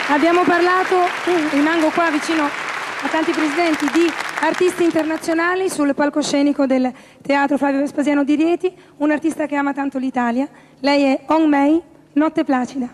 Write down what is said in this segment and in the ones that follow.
Abbiamo parlato, rimango qua vicino a tanti presidenti, di artisti internazionali sul palcoscenico del Teatro Flavio Vespasiano di Rieti, un artista che ama tanto l'Italia. Lei è Hong Mei, Notte Placida.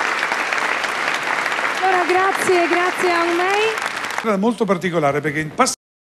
Grazie a Hong Mei. Era molto particolare perché in passato